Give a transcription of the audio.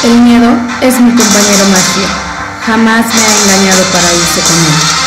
El miedo es mi compañero más fiel. Jamás me ha engañado para irse con él.